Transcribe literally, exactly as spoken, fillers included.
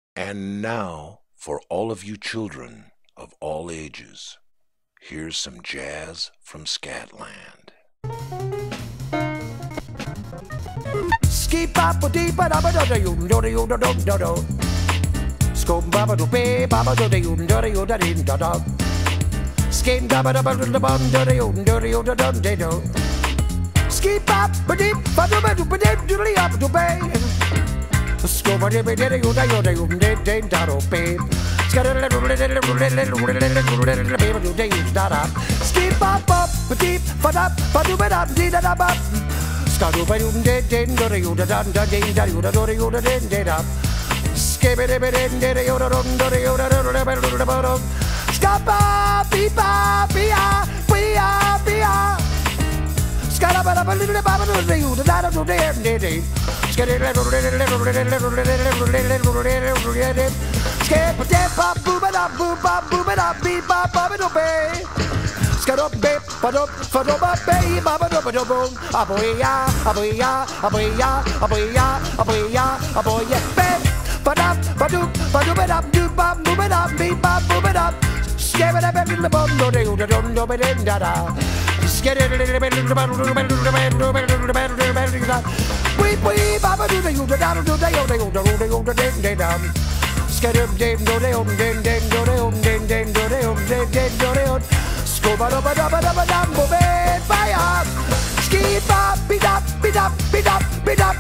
And now, for all of you children of all ages, here's some jazz from Scatland. Ski papa dee ba da ba da da yum do da yum da dum da do. Skum ba ba do be ba ba do da yum do da yum da din da da. Skin da ba da ba da ba do da yum do da yum da dum da do. Ski papa dee ba do ba do ba dee do da yum do be. Skum ba dee ba dee da yum da yum da yum da din da do be. Ski da da da da da do da yum da da. Ski papa dee ba da ba do ba da dee da da ba. Skadu ba yum de den do de yuda dan da den da yuda do de yuda den de da. Skebe de be den de de yuda don do de yuda do de be do de ba do. Skapa pipa pia pia pia. Skada ba da ba de ba do de yuda da do de de de. Skede de do de de do de de do de de do de de do de de. Skep de pa bu ba da bu ba bu ba da bi ba ba do be. Skadop bip, padop, fadoba bay, baba doba dobum, aboya, aboya, aboya, aboya, aboya, aboya, bip, padap, padup, padubadap, dubam, bubadap, bebap, bubadap, skabadap, and the bomb, do de uda dum, do bedin dada. Skadid, we, we, baba do the uda dada, do the uda, uda, uda, uda, den, den, dum. Skadum, den, do de um, den, den, do de um, den, den, do de um, den, den, do de um. Scuba da ba da ba da ba da bo be fire. Ski ba beat up beat up beat up beat up